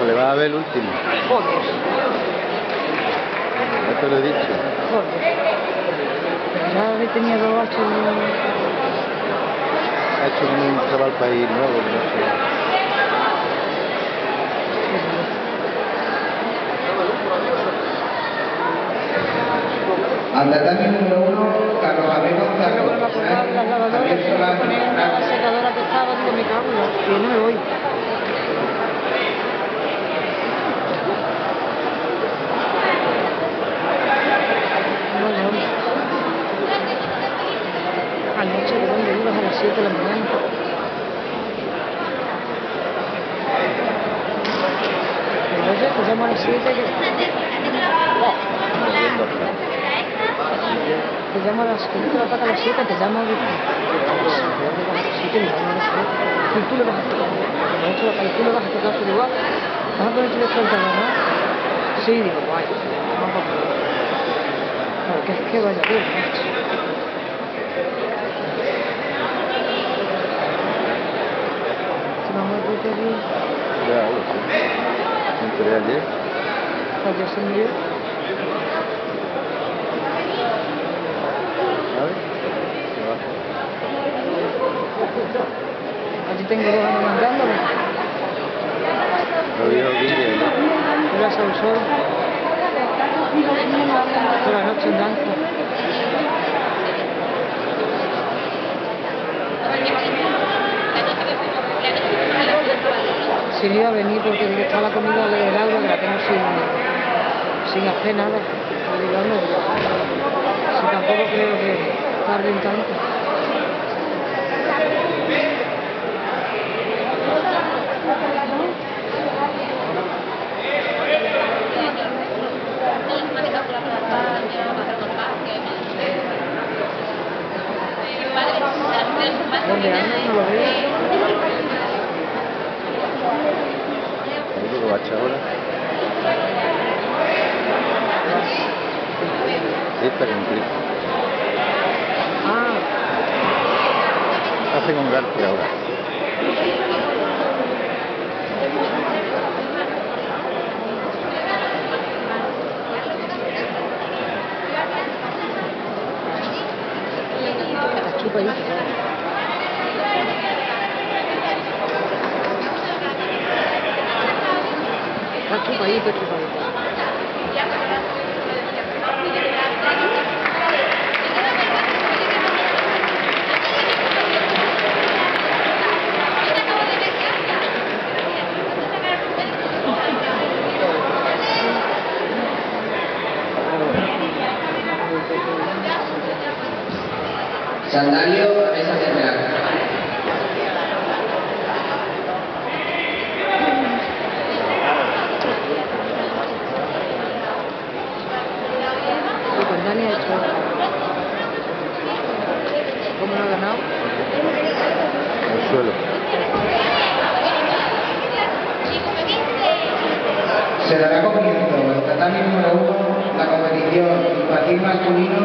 le va a ver el último. Joder. Ya te lo he dicho. Joder. Ya tenía 2 8. Ha hecho como un chaval para ir nuevo, no sé. Al tatami número 1, Carlos Javier González. Me acordaba de las lavadoras, que poner una secadora que estaba, digo, me cago, y no me voy. Anoche, ¿de dónde ibas? A las 7 de la mañana. Oye, te llamo a las 7 que... Te llamo a las 7, te lo ataca a las 7, te llamo a las 7, y tú le vas a tocar. Tú le vas a tocar, pero igual, vas a poner tu despertador, ¿no? Sí, digo, guay, vamos a poner. Claro, que vaya bien, macho. ¿Se me ha muerto aquí? Ya, lo sé. Me enteré ayer. Ayer se murió. Allí tengo 2 años mandándome. Lo vio Guille, ¿no? Era Sausol. Toda la noche en danza. Sí, iba a venir porque está la comida del agua que la tengo sin hacer nada. Digo, no, si tampoco creo que tarden tanto. ¿Dónde andas? No lo veo. ¿Qué va a echar ahora? Esta que implica. Ah. Hace con García ahora. Chupa ahí. Chupa ahí, pues chupa ahí. Sandalio, mesa central. Pues Dani ha hecho... ¿Cómo no ha ganado? Al suelo. Se dará comienzo el tatami número 1, la competición infantil masculino